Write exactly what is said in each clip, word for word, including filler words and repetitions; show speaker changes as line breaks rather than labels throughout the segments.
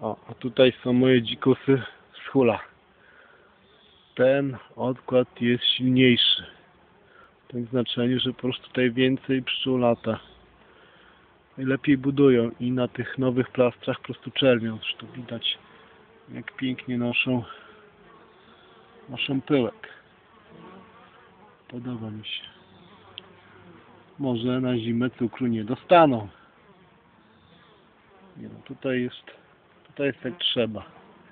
O, a tutaj są moje dzikusy z hula. Ten odkład jest silniejszy. W tym znaczeniu, że po prostu tutaj więcej pszczół lata. Lepiej budują i na tych nowych plastrach po prostu czerwią. Zresztą widać, jak pięknie noszą, noszą pyłek. Podoba mi się. Może na zimę cukru nie dostaną. Nie no, tutaj jest, tutaj jest jak trzeba.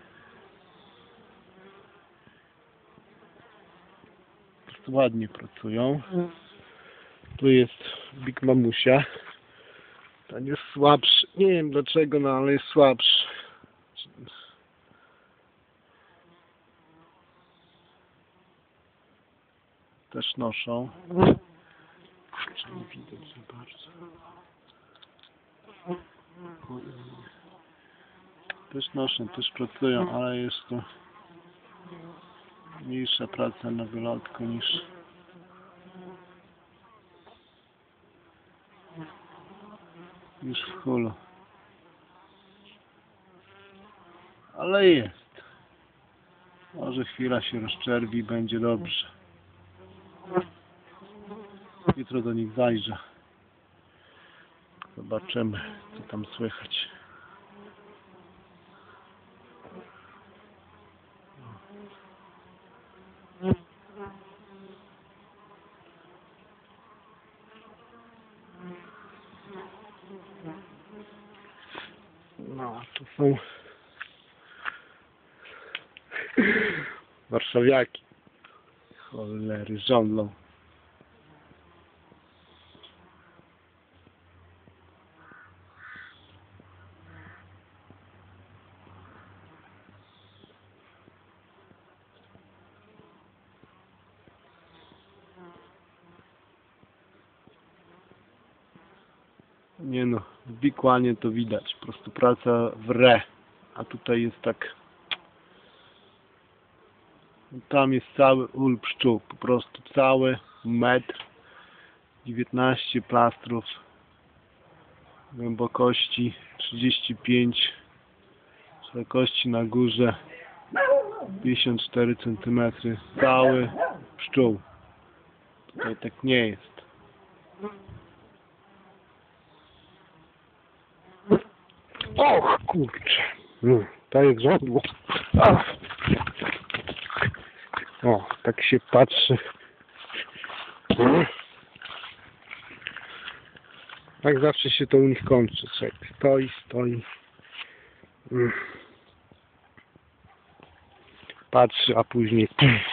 Po prostu ładnie pracują. Tu jest Big Mamusia. Ten jest słabszy. Nie wiem dlaczego, no ale jest słabszy. Też noszą. Kurczę, nie widać za bardzo. Też noszą, też pracują, ale jest to mniejsza praca na wylotku niż niż w hulu. Ale jest. Może chwila się rozczerwi i będzie dobrze. Jutro do nich zajrzę. Zobaczymy, co tam słychać. No, tu są warszawiaki. Cholery, żądlą. Nie no, w Bikłanie to widać, po prostu praca w re, a tutaj jest tak, tam jest cały ul pszczół, po prostu cały metr, dziewiętnaście plastrów, głębokości trzydzieści pięć, szerokości na górze pięćdziesiąt cztery centymetry, cały pszczół. Tutaj tak nie jest. Och, kurczę. No, to jest żądło. O, tak się patrzy. Tak zawsze się to u nich kończy. Czek. Stoi, stoi. Patrzy, a później